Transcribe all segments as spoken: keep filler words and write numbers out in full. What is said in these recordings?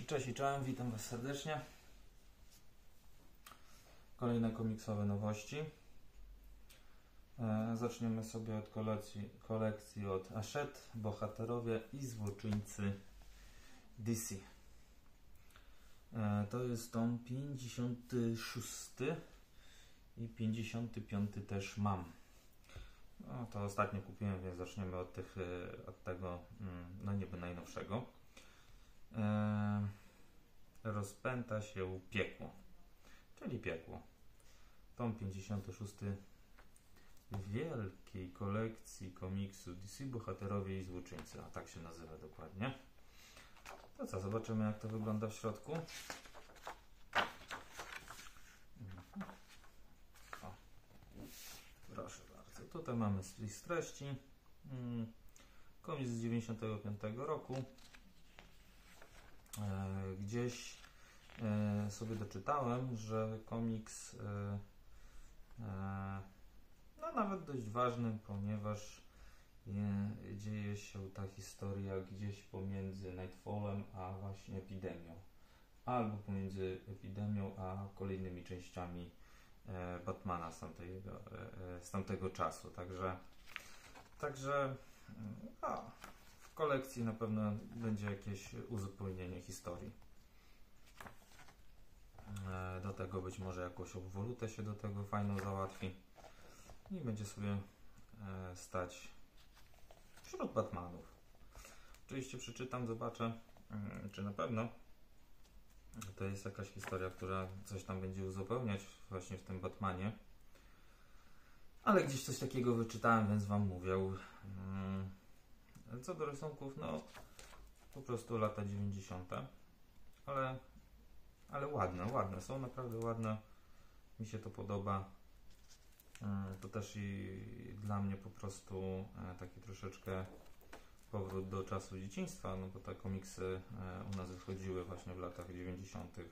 Cześć i czołem, witam Was serdecznie. Kolejne komiksowe nowości. E, zaczniemy sobie od kolekcji, kolekcji od Hachette, Bohaterowie i Złoczyńcy D C. E, to jest tom pięćdziesiąty szósty i pięćdziesiąty piąty też mam. No, to ostatnio kupiłem, więc zaczniemy od, tych, od tego, no niby najnowszego. E, rozpęta się piekło, czyli piekło. Tom pięćdziesiąty szósty wielkiej kolekcji komiksu D C Bohaterowie i Złoczyńcy, a tak się nazywa dokładnie. To co, zobaczymy jak to wygląda w środku. O, proszę bardzo, tutaj mamy list treści. Hmm. Komiks z dziewięćdziesiątego piątego roku. E, gdzieś e, sobie doczytałem, że komiks e, e, no nawet dość ważny, ponieważ e, dzieje się ta historia gdzieś pomiędzy Nightfallem a właśnie epidemią, albo pomiędzy epidemią a kolejnymi częściami e, Batmana z tamtego, e, z tamtego czasu. Także, także no, w kolekcji na pewno będzie jakieś uzupełnienie historii. E, do tego być może jakąś obwolutę się do tego fajną załatwi i będzie sobie e, stać wśród Batmanów. Oczywiście przeczytam, zobaczę, y, czy na pewno to jest jakaś historia, która coś tam będzie uzupełniać właśnie w tym Batmanie. Ale gdzieś coś takiego wyczytałem, więc Wam mówię. Y, co do rysunków, no po prostu lata dziewięćdziesiąte. Ale, ale ładne, ładne. Są naprawdę ładne. Mi się to podoba. Y, to też i dla mnie po prostu y, taki troszeczkę powrót do czasu dzieciństwa, no bo te komiksy e, u nas wychodziły właśnie w latach dziewięćdziesiątych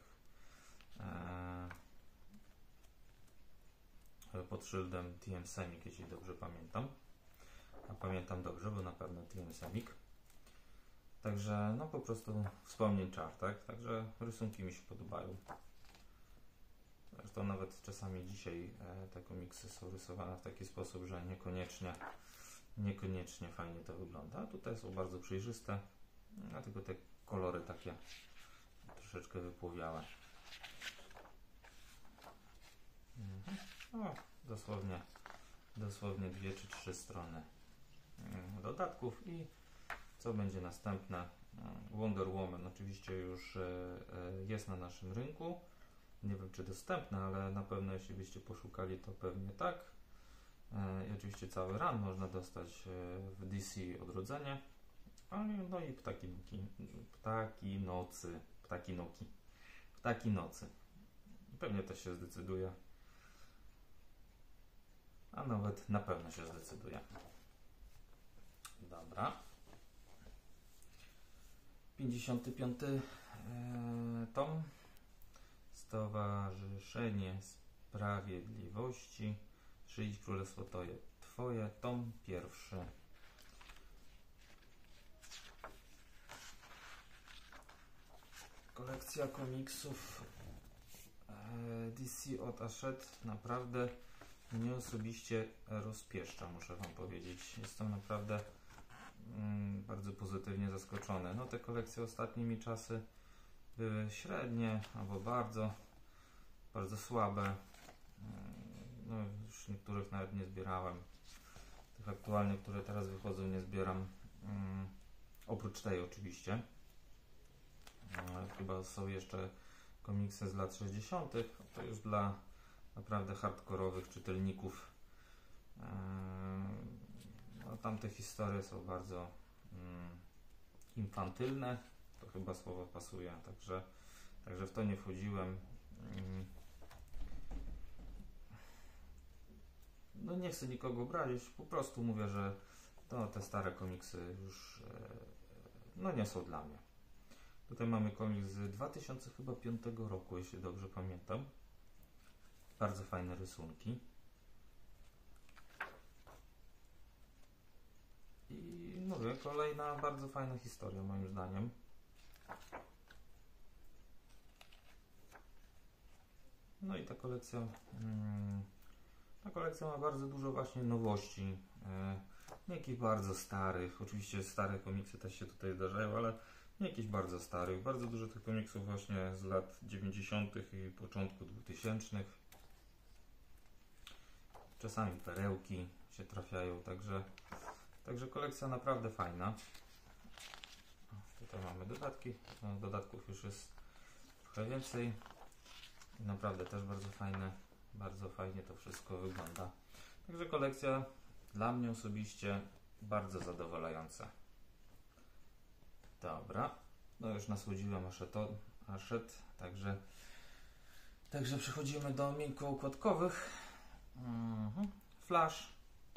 e, pod szyldem T M Semik, jeśli dobrze pamiętam. A pamiętam dobrze, bo na pewno T M Semik. Także no po prostu wspomnień czar, tak? Także rysunki mi się podobają. Zresztą nawet czasami dzisiaj e, te komiksy są rysowane w taki sposób, że niekoniecznie Niekoniecznie fajnie to wygląda. A tutaj są bardzo przejrzyste, a tylko te kolory takie troszeczkę wypłowiałe. Mhm. O, dosłownie, dosłownie dwie czy trzy strony dodatków. I co będzie następne? Wonder Woman oczywiście już jest na naszym rynku. Nie wiem czy dostępne, ale na pewno jeśli byście poszukali, to pewnie tak. I oczywiście cały run można dostać w D C Odrodzenie. No i Ptaki Noki. Ptaki Nocy. Ptaki Noki. Ptaki Nocy. Pewnie też się zdecyduje. A nawet na pewno się zdecyduje. Dobra. pięćdziesiąty piąty e, tom. Stowarzyszenie Sprawiedliwości. Przyjdź Królestwo Twoje, tom pierwszy. Kolekcja komiksów D C od Hachette naprawdę mnie osobiście rozpieszcza, muszę Wam powiedzieć. Jestem naprawdę mm, bardzo pozytywnie zaskoczony. No te kolekcje ostatnimi czasy były średnie albo bardzo, bardzo słabe. No, już niektórych nawet nie zbierałem. Tych aktualnie, które teraz wychodzą, nie zbieram. Um, oprócz tej oczywiście. Um, chyba są jeszcze komiksy z lat sześćdziesiątych. To już dla naprawdę hardkorowych czytelników. Um, no, tamte historie są bardzo um, infantylne. To chyba słowo pasuje. Także, także w to nie wchodziłem. Um, No nie chcę nikogo obrazić, po prostu mówię, że to te stare komiksy już no nie są dla mnie. Tutaj mamy komiks z dwa tysiące piątego roku, jeśli dobrze pamiętam. Bardzo fajne rysunki. I mówię, kolejna bardzo fajna historia moim zdaniem. No i ta kolekcja, mm, ta kolekcja ma bardzo dużo właśnie nowości, e, nie jakichś bardzo starych, oczywiście stare komiksy też się tutaj zdarzają, ale nie jakichś bardzo starych, bardzo dużo tych komiksów właśnie z lat dziewięćdziesiątych i początku dwutysięcznych. Czasami perełki się trafiają, także, także kolekcja naprawdę fajna. Tutaj mamy dodatki, no, dodatków już jest trochę więcej. Naprawdę też bardzo fajne, bardzo fajnie to wszystko wygląda. Także kolekcja dla mnie osobiście bardzo zadowalająca. Dobra, no już nasłodziłem aszeto, aszet, także, także przechodzimy do miękkoukładkowych. Mhm. Flash.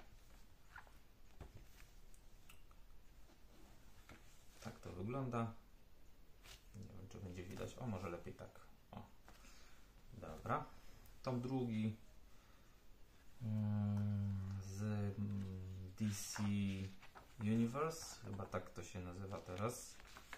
Tak to wygląda. Nie wiem, czy będzie widać. O, może lepiej tak. O. Dobra. Tom drugi z D C Universe. Chyba tak to się nazywa teraz.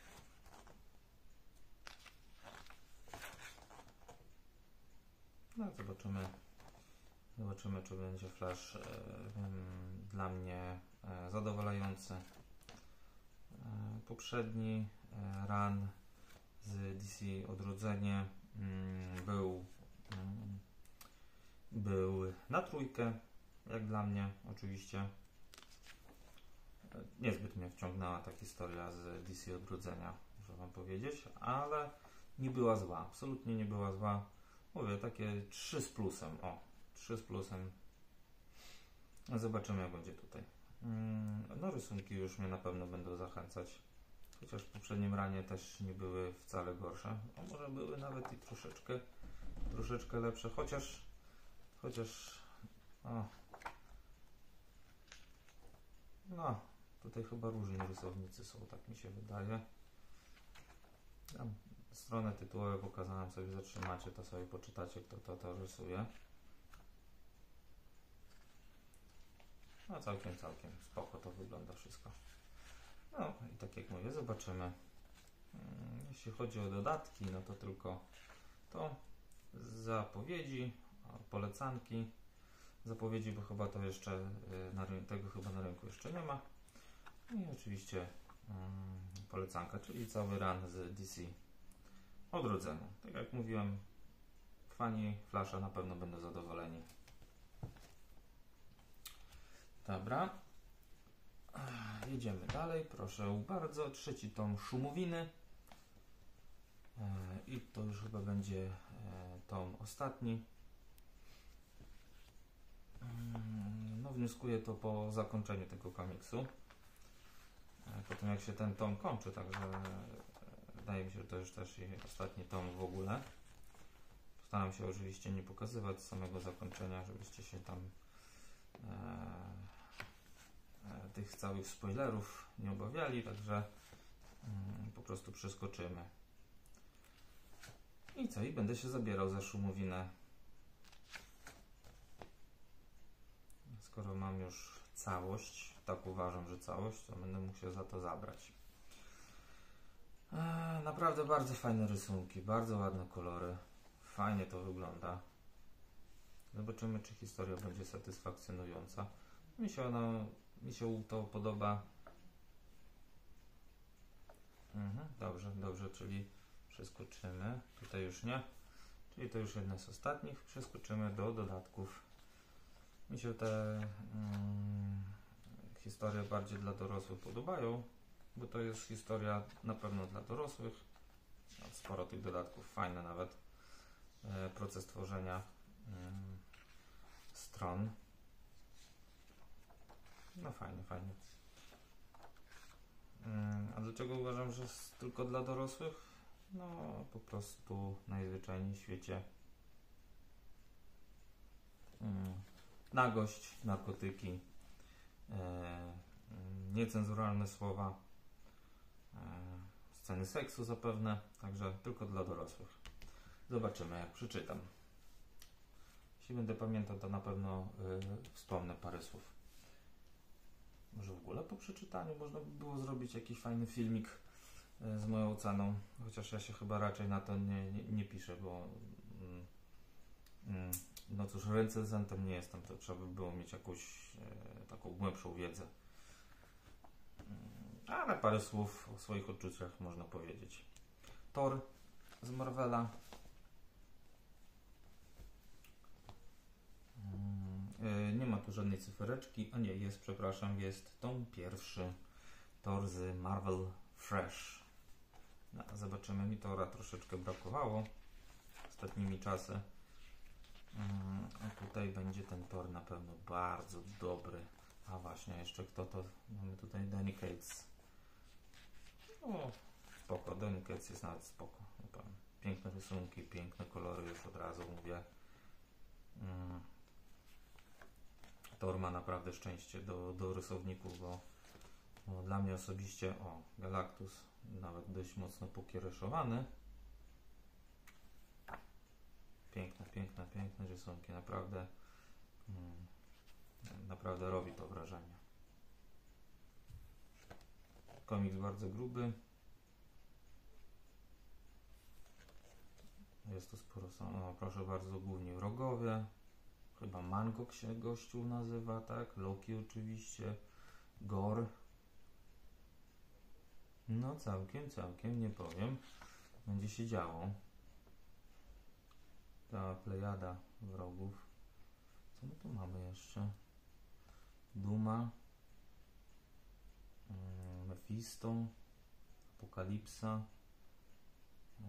No, zobaczymy. Zobaczymy, czy będzie Flash e, dla mnie e, zadowalający. E, poprzedni e, run z D C Odrodzenie mm, był, mm, był na trójkę, jak dla mnie oczywiście. E, niezbyt mnie wciągnęła ta historia z D C Odrodzenia, muszę wam powiedzieć, ale nie była zła, absolutnie nie była zła. Mówię, takie trzy z plusem, o. trzy z plusem. Zobaczymy, jak będzie tutaj. No, rysunki już mnie na pewno będą zachęcać. Chociaż w poprzednim ranie też nie były wcale gorsze. A może były nawet i troszeczkę troszeczkę lepsze. Chociaż chociaż o, no, tutaj chyba różni rysownicy są, tak mi się wydaje. Tam stronę tytułowe pokazałem sobie, zatrzymacie to sobie, poczytacie, kto to, to rysuje. No całkiem, całkiem spoko to wygląda wszystko. No i tak jak mówię, zobaczymy. Jeśli chodzi o dodatki, no to tylko to zapowiedzi, polecanki. Zapowiedzi, bo chyba to jeszcze na rynku, tego chyba na rynku jeszcze nie ma. I oczywiście um, polecanka, czyli cały run z D C Odrodzenie. Tak jak mówiłem, fani Flasha na pewno będą zadowoleni. Dobra, jedziemy dalej, proszę bardzo, trzeci tom Szumowiny i to już chyba będzie tom ostatni. No, wnioskuję to po zakończeniu tego komiksu, po tym jak się ten tom kończy, także wydaje mi się, że to już też i ostatni tom w ogóle. Postaram się oczywiście nie pokazywać samego zakończenia, żebyście się tam e, tych całych spoilerów nie obawiali, także mm, po prostu przeskoczymy. I co? I będę się zabierał za Szumowinę. Skoro mam już całość, tak uważam, że całość, to będę mógł się za to zabrać. Eee, naprawdę bardzo fajne rysunki, bardzo ładne kolory. Fajnie to wygląda. Zobaczymy, czy historia będzie satysfakcjonująca. Mi się ona Mi się to podoba. Mhm, dobrze, dobrze, czyli przeskoczymy. Tutaj już nie. Czyli to już jedna z ostatnich. Przeskoczymy do dodatków. Mi się te mm, historie bardziej dla dorosłych podobają, bo to jest historia na pewno dla dorosłych. Sporo tych dodatków, fajne nawet. E, proces tworzenia mm, stron. No fajnie, fajnie. A dlaczego uważam, że jest tylko dla dorosłych? No po prostu najzwyczajniej w świecie nagość, narkotyki, e, niecenzuralne słowa, e, sceny seksu zapewne, także tylko dla dorosłych. Zobaczymy, jak przeczytam. Jeśli będę pamiętał, to na pewno y, wspomnę parę słów. Może w ogóle po przeczytaniu można by było zrobić jakiś fajny filmik y, z moją oceną, chociaż ja się chyba raczej na to nie, nie, nie piszę, bo mm, Mm, no cóż, recenzentem nie jestem, to trzeba by było mieć jakąś e, taką głębszą wiedzę. Mm, ale parę słów o swoich odczuciach można powiedzieć. Thor z Marvela. Mm, e, nie ma tu żadnej cyfereczki. A nie, jest, przepraszam, jest tom pierwszy. Thor z Marvel Fresh. No, zobaczymy, mi Tora troszeczkę brakowało ostatnimi czasy. Mm, a tutaj będzie ten Thor na pewno bardzo dobry. A właśnie, jeszcze kto to? Mamy tutaj Donny Cates. O, spoko, Donny Cates jest nawet spoko. Piękne rysunki, piękne kolory, już od razu mówię. Mm. Thor ma naprawdę szczęście do, do rysowników, bo, bo dla mnie osobiście, o, Galactus nawet dość mocno pokiereszowany. Piękne, piękne, piękne rysunki, naprawdę mm, naprawdę robi to wrażenie. Komiks bardzo gruby. Jest to sporo, o, proszę bardzo, głównie wrogowie. Chyba Mangok się gościu nazywa, tak? Loki oczywiście. Gore. No całkiem, całkiem, nie powiem. Będzie się działo. Ta plejada wrogów. Co my tu mamy jeszcze? Duma. Yy, Mephisto. Apokalipsa. Yy,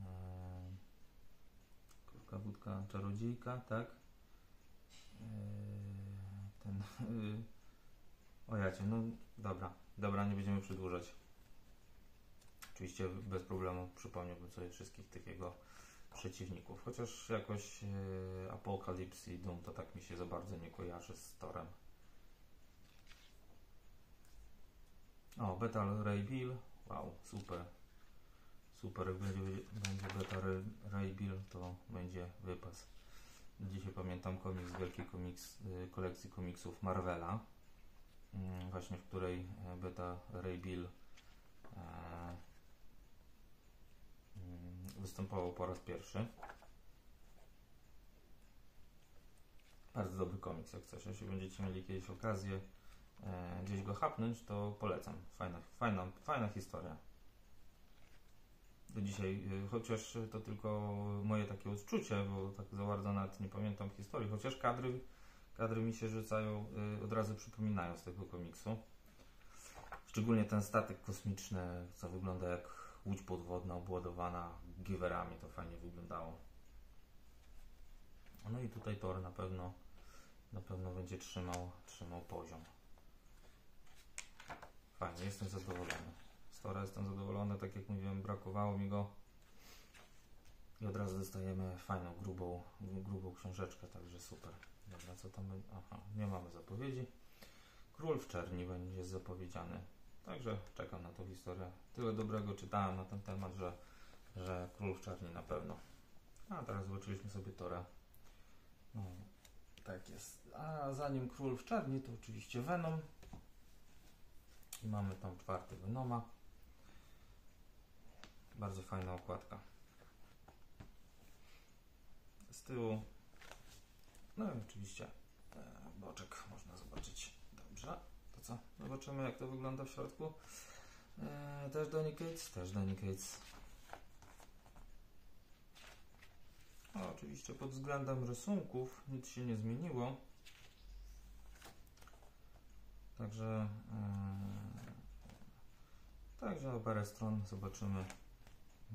Krówka, wódka, czarodziejka, tak? Yy, ten... Yy, o jacie, no dobra. Dobra, nie będziemy przedłużać. Oczywiście bez problemu przypomniałbym sobie wszystkich tych jego przeciwników. Chociaż jakoś yy, Apocalypse i Doom to tak mi się za bardzo nie kojarzy z Thorem. O, Beta Ray Bill. Wow, super. Super, jak będzie, będzie Beta Ray Bill, to będzie wypas. Dzisiaj pamiętam komiks, wielkiej komiks, yy, kolekcji komiksów Marvela. Yy, właśnie w której Beta Ray Bill yy, występował po raz pierwszy. Bardzo dobry komiks, jak coś. Jeśli będziecie mieli kiedyś okazję e, gdzieś go hapnąć, to polecam. Fajna, fajna, fajna historia. Do dzisiaj, e, chociaż to tylko moje takie odczucie, bo tak za bardzo nawet nie pamiętam historii, chociaż kadry, kadry mi się rzucają, e, od razu przypominają z tego komiksu. Szczególnie ten statek kosmiczny, co wygląda jak łódź podwodna obładowana giwerami, to fajnie wyglądało. No i tutaj Thor na pewno na pewno będzie trzymał, trzymał poziom. Fajnie, jestem zadowolony. Z Thora jestem zadowolony, tak jak mówiłem, brakowało mi go. I od razu dostajemy fajną, grubą, grubą książeczkę, także super. Dobra, co tam? Aha, nie mamy zapowiedzi. Król w czerni będzie zapowiedziany. Także czekam na tą historię. Tyle dobrego czytałem na ten temat, że, że Król w czerni na pewno. A teraz zobaczyliśmy sobie Thora. No, tak jest. A zanim Król w czerni, to oczywiście Venom. I mamy tam czwarty Venoma. Bardzo fajna okładka. Z tyłu. No i oczywiście e, boczek można zobaczyć. Dobrze. To co? Zobaczymy, jak to wygląda w środku. E, też Donny Cates. Też Donny Cates. No, oczywiście pod względem rysunków nic się nie zmieniło. Także yy, także o parę stron zobaczymy. Yy.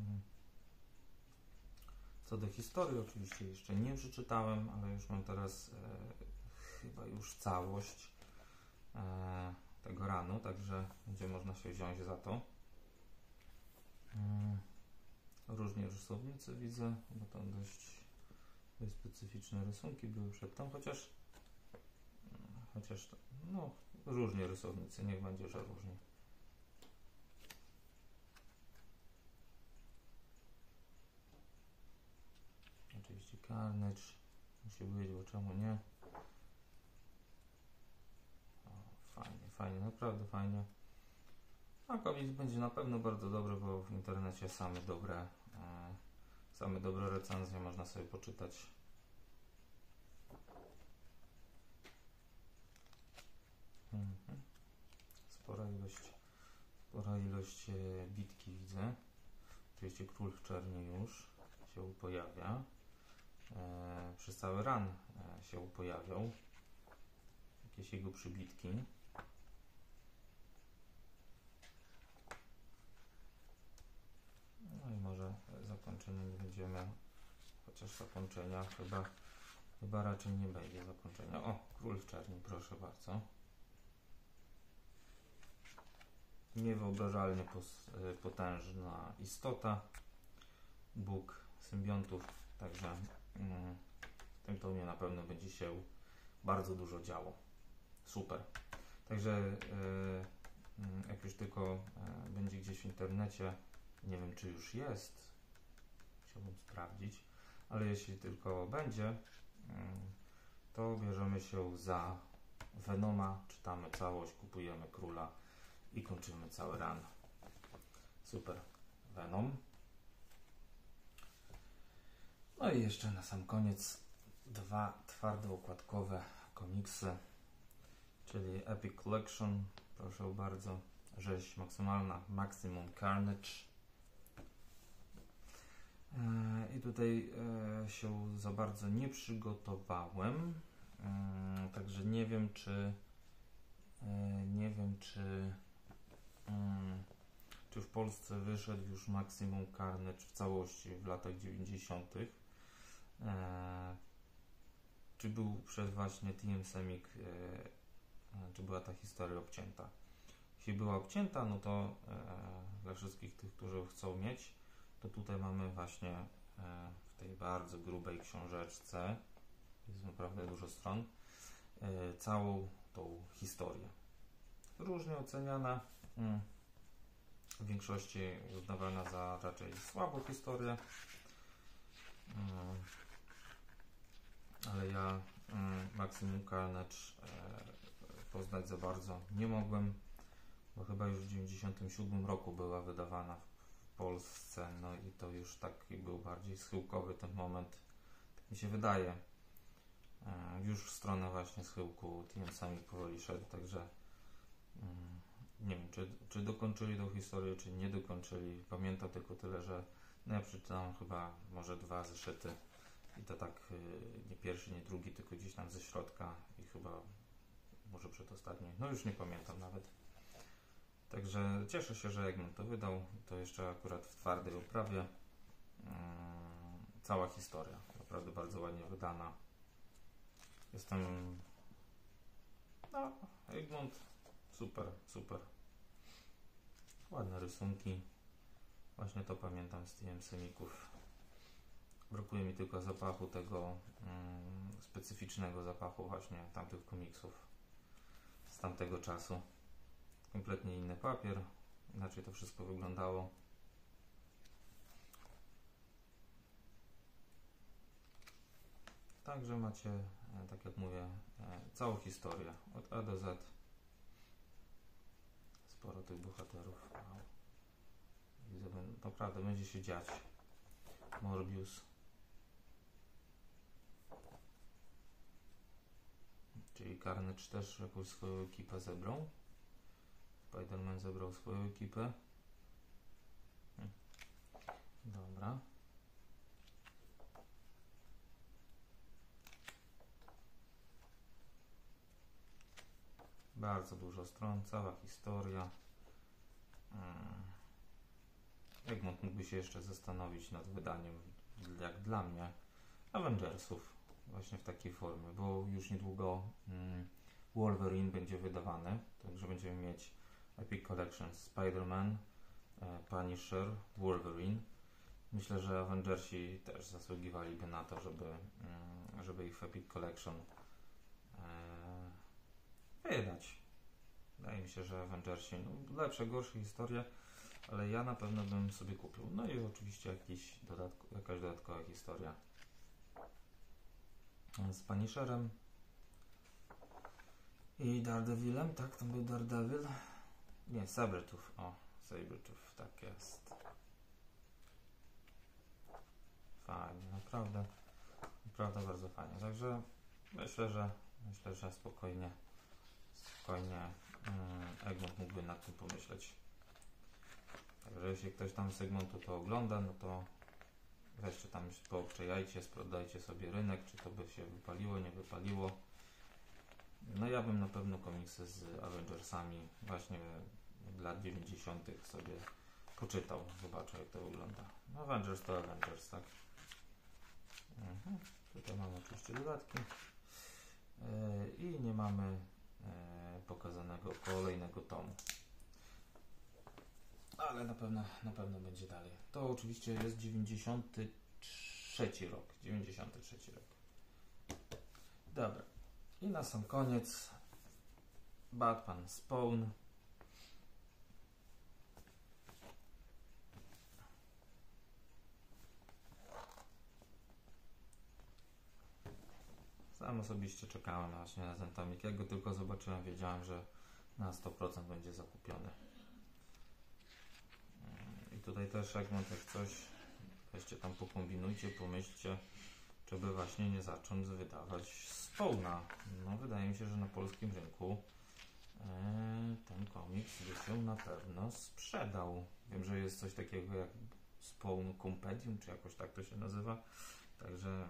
Co do historii, oczywiście jeszcze nie przeczytałem, ale już mam teraz yy, chyba już całość yy, tego ranu, także będzie można się wziąć za to. Yy. Różni rysownicy widzę, bo tam dość, dość specyficzne rysunki były przedtem, chociaż chociaż no różni rysownicy, niech będzie, że różni. Oczywiście Carnage musi być, bo czemu nie? O, fajnie, fajnie, naprawdę fajnie. A komiks będzie na pewno bardzo dobry, bo w internecie same dobre, e, same dobre recenzje można sobie poczytać. spora ilość, spora ilość e, bitki widzę. Oczywiście król w czerni już się pojawia. E, przez cały run e, się pojawiał. Jakieś jego przybitki. No i może zakończenia nie będziemy, chociaż zakończenia chyba, chyba raczej nie będzie zakończenia. O, król w czerni, proszę bardzo. Niewyobrażalnie pos, potężna istota. Bóg symbiontów, także mm, w tym tomie na pewno będzie się bardzo dużo działo. Super. Także yy, jak już tylko yy, będzie gdzieś w internecie, nie wiem czy już jest, chciałbym sprawdzić, ale jeśli tylko będzie, yy, to bierzemy się za Venoma, czytamy całość, kupujemy króla i kończymy cały run. Super. Venom. No i jeszcze na sam koniec dwa twardo układkowe komiksy, czyli Epic Collection, proszę bardzo, rzeź maksymalna, Maximum Carnage. I tutaj się za bardzo nie przygotowałem, także nie wiem czy nie wiem czy czy w Polsce wyszedł już Maximum Carnage w całości w latach dziewięćdziesiątych. Czy był przez właśnie T M Semik, czy była ta historia obcięta? Jeśli była obcięta, no to dla wszystkich tych, którzy chcą mieć, to tutaj mamy właśnie w tej bardzo grubej książeczce, jest naprawdę dużo stron, całą tą historię. Różnie oceniana, w większości uznawana za raczej słabą historię, ale ja Maximum Carnage poznać za bardzo nie mogłem, bo chyba już w dziewięćdziesiątym siódmym roku była wydawana w Polsce, no i to już taki był bardziej schyłkowy ten moment, tak mi się wydaje. Już w stronę właśnie schyłku T M Semik powoli szedł, także nie wiem, czy, czy dokończyli tą historię, czy nie dokończyli. Pamiętam tylko tyle, że no ja przeczytałem chyba może dwa zeszyty i to tak nie pierwszy, nie drugi, tylko gdzieś tam ze środka i chyba może przedostatni, no już nie pamiętam nawet. Także cieszę się, że Egmont to wydał, to jeszcze akurat w twardej oprawie. Hmm, cała historia, naprawdę bardzo ładnie wydana. Jestem, no Egmont super, super. Ładne rysunki. Właśnie to pamiętam z T M Semików. Brakuje mi tylko zapachu tego mm, specyficznego zapachu właśnie tamtych komiksów z tamtego czasu. Kompletnie inny papier, inaczej to wszystko wyglądało. Także macie, e, tak jak mówię, e, całą historię od A do Z. Sporo tych bohaterów. Wow. Widzę, naprawdę będzie się dziać. Morbius. Czyli Carnage też jakąś swoją ekipę zebrał. Spider-Man zebrał swoją ekipę. Hm. Dobra. Bardzo dużo stron, cała historia. Hmm. Egmont mógłby się jeszcze zastanowić nad wydaniem, jak dla mnie, Avengersów właśnie w takiej formie, bo już niedługo hmm, Wolverine będzie wydawany, także będziemy mieć Epic Collection Spider-Man, e, Punisher, Wolverine. Myślę, że Avengersi też zasługiwaliby na to, żeby, mm, żeby ich w Epic Collection e, wydać. Wydaje mi się, że Avengersi, no, lepsze, gorsze historie, ale ja na pewno bym sobie kupił. No i oczywiście jakiś dodatko, jakaś dodatkowa historia z Punisherem i Daredevilem, tak? To był Daredevil. Nie, Sabretooth. O, Sabretooth, tak jest. Fajnie, naprawdę, naprawdę bardzo fajnie. Także myślę, że myślę, że spokojnie, spokojnie Egmont mógłby nad tym pomyśleć. Także jeśli ktoś tam z Egmontu to ogląda, no to weźcie tam, poobczajajcie, sprawdzajcie sobie rynek, czy to by się wypaliło, nie wypaliło. No ja bym na pewno komiksy z Avengersami właśnie od lat dziewięćdziesiątych sobie poczytał, zobaczył jak to wygląda. No Avengers to Avengers, tak? Mhm. Tutaj mamy oczywiście dodatki yy, i nie mamy yy, pokazanego kolejnego tomu. Ale na pewno, na pewno będzie dalej. To oczywiście jest dziewięćdziesiąty trzeci rok. dziewięćdziesiąty trzeci rok. Dobra. I na sam koniec Batman Spawn. Sam osobiście czekałem właśnie na ten tomik. Jak go tylko zobaczyłem, wiedziałem, że na sto procent będzie zakupiony. I tutaj też Egmont, jak coś, weźcie tam pokombinujcie, pomyślcie, czy by właśnie nie zacząć wydawać Spawna. No wydaje mi się, że na polskim rynku e, ten komiks by się na pewno sprzedał. Wiem, że jest coś takiego jak Spawn Compendium, czy jakoś tak to się nazywa. Także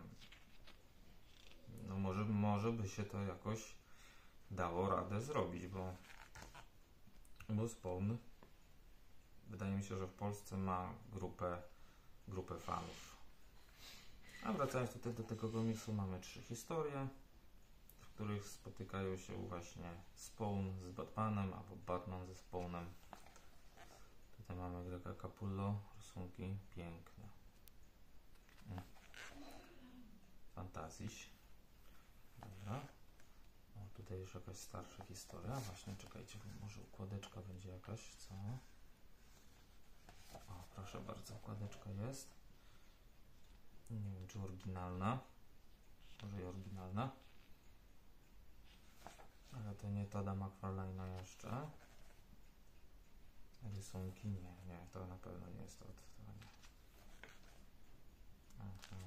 no może, może by się to jakoś dało radę zrobić, bo, bo Spawn wydaje mi się, że w Polsce ma grupę, grupę fanów. A wracając tutaj do tego komiksu, mamy trzy historie, w których spotykają się właśnie Spawn z Batmanem, albo Batman ze Spawnem. Tutaj mamy Grega Capullo, rysunki piękne. Mm. Fantaziś. Dobra. O, tutaj już jakaś starsza historia. Właśnie, czekajcie, może układeczka będzie jakaś, co? O, proszę bardzo, układeczka jest. Nie wiem, czy oryginalna. Może i oryginalna. Ale to nie Todda McFarlane'a jeszcze. Rysunki? Nie, nie, to na pewno nie jest to. to nie. Aha.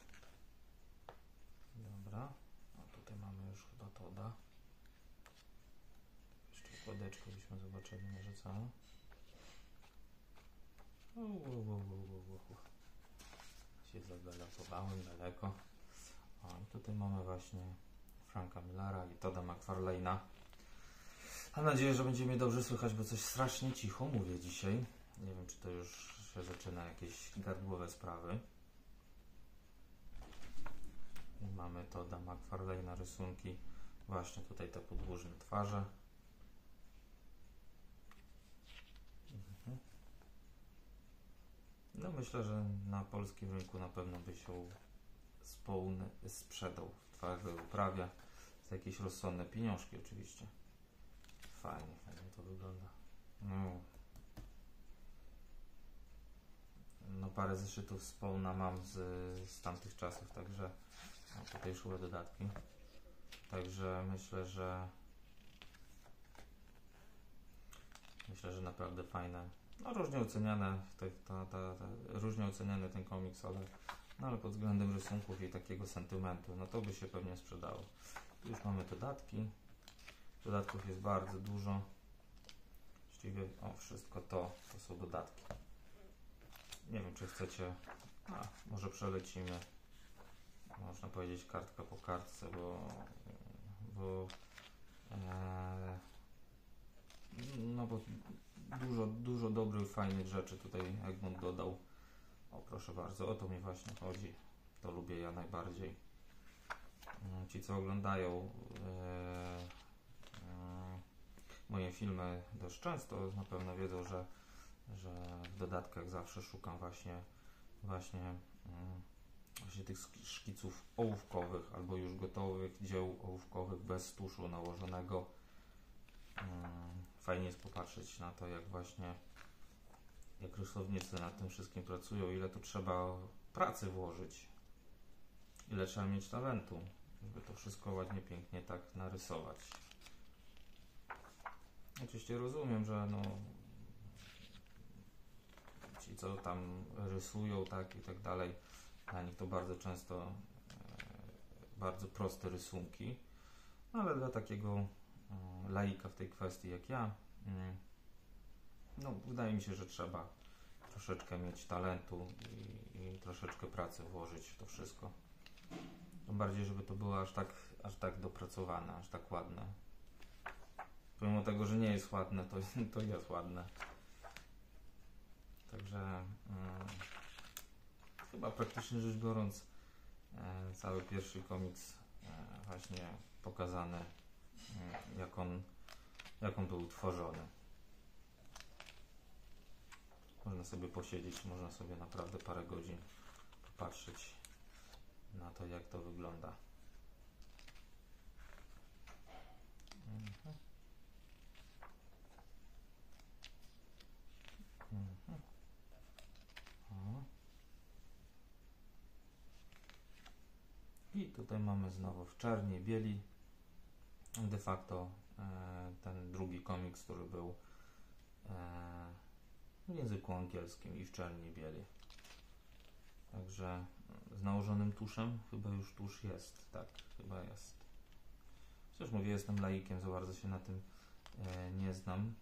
Dobra. No tutaj mamy już chyba Todda. Jeszcze układeczkę byśmy zobaczyli, może co? U, u, u, u, u, u. Się zagalopowałem daleko. O, i tutaj mamy właśnie Franka Millera i Todda McFarlane'a. Mam nadzieję, że będzie mnie dobrze słychać, bo coś strasznie cicho mówię dzisiaj. Nie wiem, czy to już się zaczyna jakieś gardłowe sprawy. I mamy Todda McFarlane'a rysunki. Właśnie tutaj te podłużne twarze. Mhm. No myślę, że na polskim rynku na pewno by się Spawn sprzedał w twardej uprawie. Za jakieś rozsądne pieniążki oczywiście. Fajnie, fajnie to wygląda. No, no parę zeszytów Spawna mam z, z tamtych czasów, także no, tutaj szły dodatki. Także myślę, że myślę, że naprawdę fajne. No różnie oceniane, te, ta, ta, ta, różnie oceniany ten komiks, ale, no, ale pod względem rysunków i takiego sentymentu, no to by się pewnie sprzedało. Tu już mamy dodatki. Dodatków jest bardzo dużo. Właściwie o, wszystko to, to są dodatki. Nie wiem, czy chcecie, a może przelecimy, można powiedzieć kartka po kartce, bo, bo e, no bo dużo, dużo dobrych, fajnych rzeczy tutaj Egmont dodał. O, proszę bardzo, o to mi właśnie chodzi. To lubię ja najbardziej. Ci, co oglądają e, moje filmy dość często, na pewno wiedzą, że, że w dodatkach zawsze szukam właśnie właśnie, mm, właśnie tych szkiców ołówkowych albo już gotowych dzieł ołówkowych bez tuszu nałożonego. Mm, fajnie jest popatrzeć na to, jak właśnie jak rysownicy nad tym wszystkim pracują, ile tu trzeba pracy włożyć, ile trzeba mieć talentu, żeby to wszystko ładnie, pięknie tak narysować. Oczywiście rozumiem, że no ci, co tam rysują, tak i tak dalej, dla nich to bardzo często e, bardzo proste rysunki, ale dla takiego e, laika w tej kwestii jak ja, mm, no wydaje mi się, że trzeba troszeczkę mieć talentu i, i troszeczkę pracy włożyć w to wszystko. Tym bardziej, żeby to było aż tak, aż tak dopracowane, aż tak ładne. Pomimo tego, że nie jest ładne, to, to jest ładne. Także mm, chyba praktycznie rzecz biorąc e, cały pierwszy komiks e, właśnie pokazany, e, jak on, jak on był tworzony. Można sobie posiedzieć, można sobie naprawdę parę godzin popatrzeć na to, jak to wygląda. Mhm. Mhm. O. I tutaj mamy znowu w czarni i bieli de facto e, ten drugi komiks, który był e, w języku angielskim i w czarni i bieli. Także z nałożonym tuszem, chyba już tusz jest, tak, chyba jest. Chociaż mówię, jestem laikiem, za bardzo się na tym e, nie znam,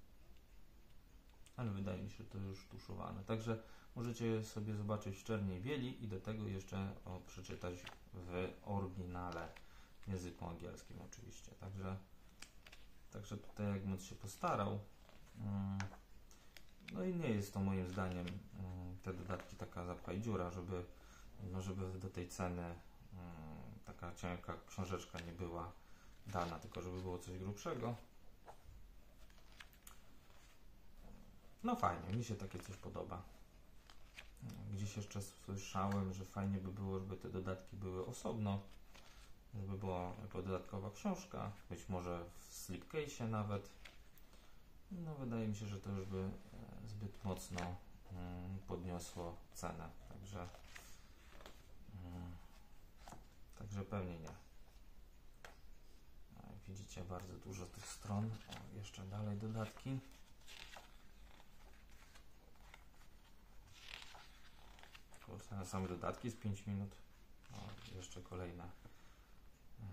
ale wydaje mi się, że to już tuszowane. Także możecie sobie zobaczyć w czerni i bieli i do tego jeszcze o, przeczytać w oryginale w języku angielskim oczywiście. Także, także tutaj Egmont się postarał. Mm. No i nie jest to moim zdaniem mm, te dodatki taka zapcha i dziura, żeby, no żeby do tej ceny mm, taka cienka książeczka nie była dana, tylko żeby było coś grubszego. No fajnie, mi się takie coś podoba. Gdzieś jeszcze słyszałem, że fajnie by było, żeby te dodatki były osobno, żeby była jako dodatkowa książka, być może w slipcase'ie nawet. No wydaje mi się, że to już by zbyt mocno mm, podniosło cenę, także mm, także pewnie nie. Jak widzicie, bardzo dużo tych stron. O, jeszcze dalej dodatki. Na same dodatki z pięć minut. O, jeszcze kolejne yy,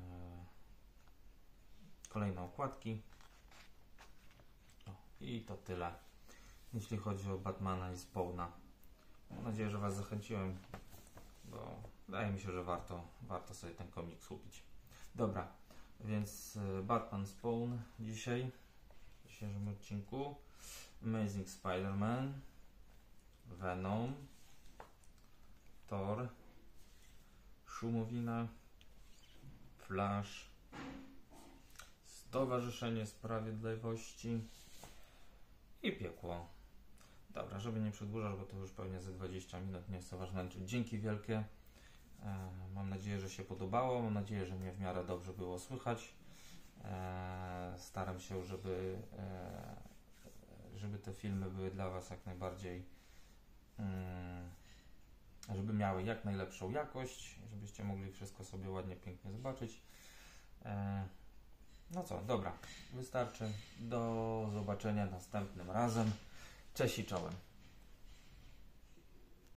kolejne okładki. O, i to tyle, jeśli chodzi o Batmana i Spawna. Mam nadzieję, że Was zachęciłem, bo wydaje mi się, że warto, warto sobie ten komiks kupić. Dobra, więc Batman Spawn dzisiaj, w dzisiejszym odcinku. Amazing Spider-Man, Venom, Thor, Szumowina, Flash, Stowarzyszenie Sprawiedliwości i Piekło. Dobra, żeby nie przedłużać, bo to już pewnie ze dwadzieścia minut, nie chcę Was męczyć. Dzięki wielkie. E, mam nadzieję, że się podobało. Mam nadzieję, że mnie w miarę dobrze było słychać. E, staram się, żeby, e, żeby te filmy były dla Was jak najbardziej, mm, żeby miały jak najlepszą jakość, żebyście mogli wszystko sobie ładnie, pięknie zobaczyć. E, no co, dobra, wystarczy. Do zobaczenia następnym razem. Cześć i czołem.